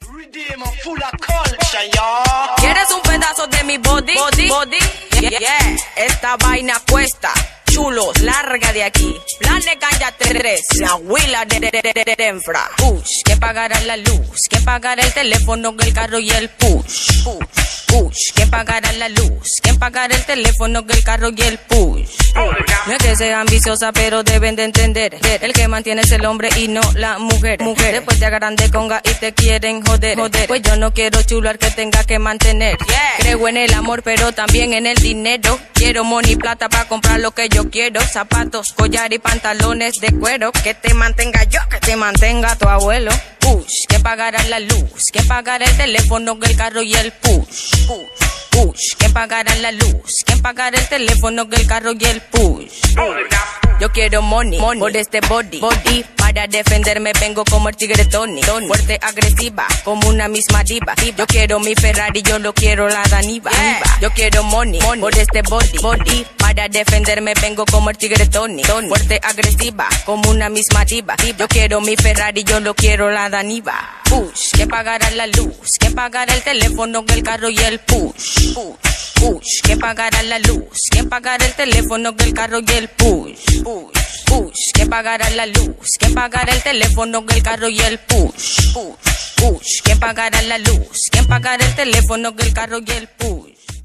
¿Quieres un pedazo de mi body? Yeah, esta vaina cuesta. Chulos, larga de aquí. Plan de Ganja 3, la huila de Denfra. Push, que pagará la luz, que pagará el teléfono, el carro y el push. Push, que pagará la luz, que pagará el teléfono, el carro y el push. No es que sea ambiciosa, pero deben de entender. El que mantiene es el hombre y no la mujer. Después te agarran de conga y te quieren joder. Pues yo no quiero chulo al que tenga que mantener. Creo en el amor, pero también en el dinero. Quiero money, plata para comprar lo que yo quiero. Zapatos, collar y pantalones de cuero. Que te mantenga yo, que te mantenga tu abuelo. Push, que pagará la luz, que pagará el teléfono, el carro y el push. Push, que pagará la luz, que pagará el teléfono, el carro y el push. Yo quiero money por este body. Para defenderme vengo como el tigre Tony. Fuerte, agresiva, como una misma diva. Yo quiero mi Ferrari, yo lo quiero la Daniva. Yo quiero money por este body. Para defenderme vengo como el tigre Tony. Fuerte, agresiva, como una misma diva. Yo quiero mi Ferrari, yo lo quiero la Daniva. Push, que pagará la luz, que pagará el teléfono, el carro y el push. Push, que pagará la luz, que pagará el teléfono, el carro y el push. Push, que pagará la luz, que pagará el teléfono, el carro y el push. Push, que pagará la luz, que pagará el teléfono, el carro y el push.